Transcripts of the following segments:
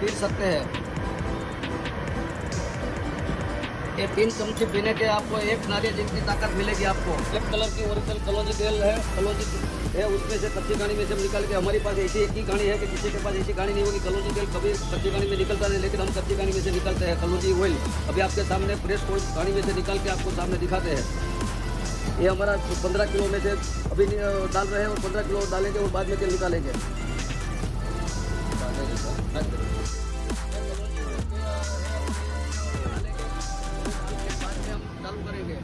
P सकते हैं। ये 3 चमचे पीने के आपको एक नारियल जितनी ताकत मिलेगी। आपको ब्लैक कलर की ओरिजिनल कलौंजी तेल है, कलौंजी है, उसमें से कच्ची घानी में से निकाल के हमारे पास ऐसी एक ही घानी है कि किसी के पास ऐसी घानी नहीं होगी। कलौंजी तेल कभी कच्ची घानी में निकलता नहीं, लेकिन हम कच्ची घानी में से निकलते हैं कलौंजी ऑयल। अभी आपके सामने फ्रेश घानी में से निकाल के आपको सामने दिखाते हैं। ये हमारा 15 किलो में से अभी डाल रहे हैं और 15 किलो डालेंगे और बाद में तेल निकालेंगे। चालू करेंगे।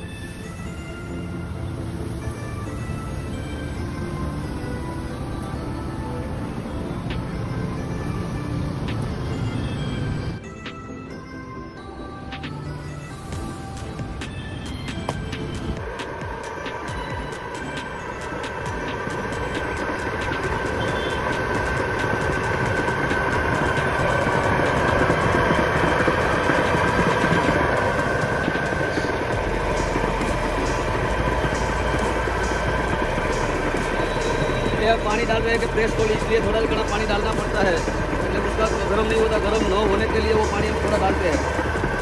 पानी डाल रहे हैं कि फ्रेश कोल्ड, इसलिए थोड़ा कड़ा पानी डालना पड़ता है, लेकिन उसका गर्म नहीं होता। गर्म न होने के लिए वो पानी हम थोड़ा डालते हैं।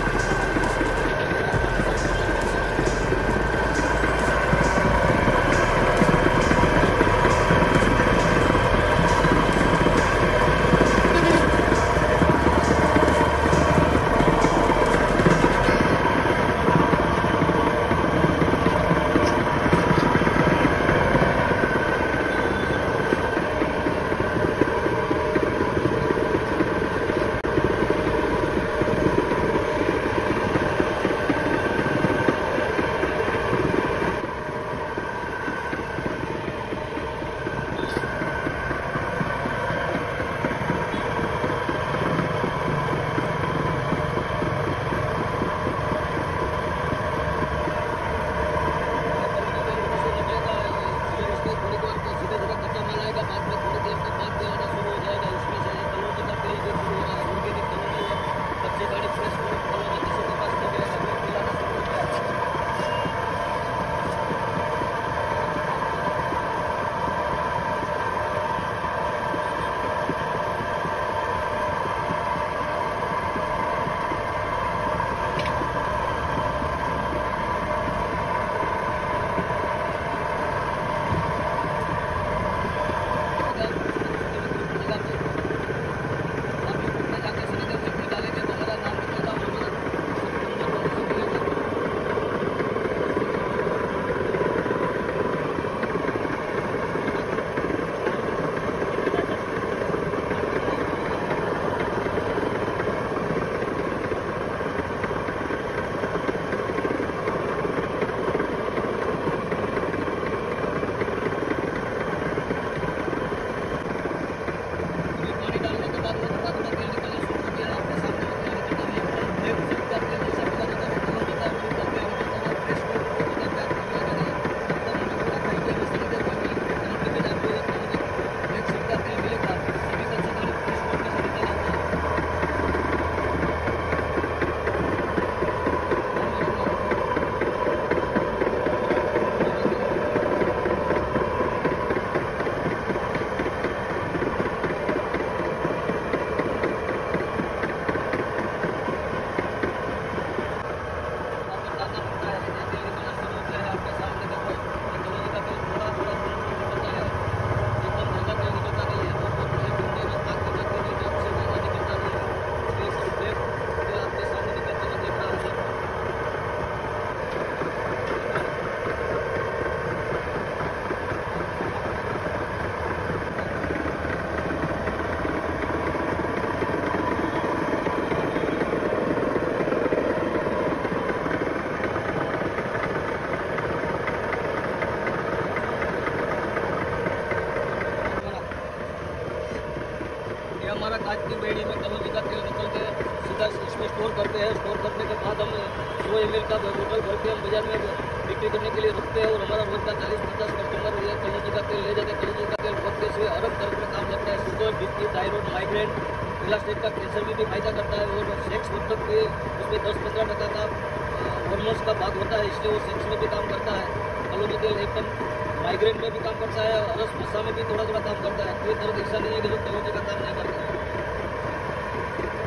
हमारा कांच की बेड़ी में कलौंजी का तेल निकल के सीधा इसमें स्टोर करते हैं। स्टोर करने के बाद हम 100 ml का बोतल भर के हम बाजार में बिक्री करने के लिए रखते हैं और हमारा रोज का 40-50 कस्टमर ये कलौंजी का तेल ले जाते हैं। कलौंजी का तेल बहुत से अरब दर्द में काम लगता है। Sugar, BP, thyroid, migraine, elastic का कैंसर भी फायदा करता है और सेक्स मतलब भी उसमें 10-15% का हार्मोन्स का भाग होता है, इसलिए वो सेक्स में भी काम करता है। कलौंजी तेल एकदम माइग्रेन में भी काम करता है, रस मसा में भी थोड़ा काम करता है। कोई दर्द ऐसा नहीं है कि जो कलौंजी का काम नहीं करता है।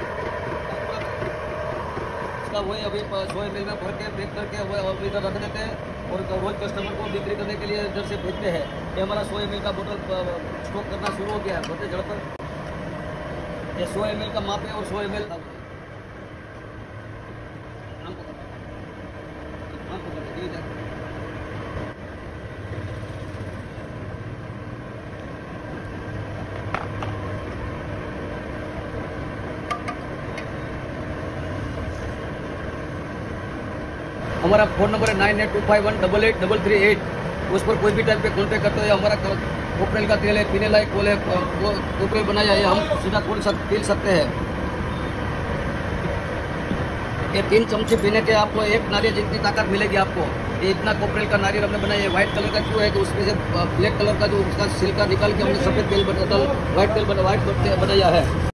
इसका वही अभी 100 ml में भर के पैक करके वो हम इधर रख देते हैं और रोज कस्टमर को बिक्री करने के लिए इधर से भेजते हैं। ये हमारा 100 ml का बोतल स्टॉक करना शुरू हो गया है बढ़ते जड़ पर। ये 100 ml का माप है और 100 ml हमारा फ़ोन नंबर है 9825188338। उस पर कोई भी टाइम पे फोन पे करते हो। हमारा कोपरेल का तेल है, पीने लायक कोल है, वो कोपरेल बनाया है, हम सीधा पी सकते हैं। ये 3 चमचे पीने के आपको एक नारियल जितनी ताकत मिलेगी आपको। ये इतना कोपरेल का नारियल हमने बनाया है। व्हाइट कलर का क्यों है कि उसमें से ब्लैक कलर का जो उसका छिलका निकाल के हमने सफ़ेद तेल व्हाइट तेल बनाया है।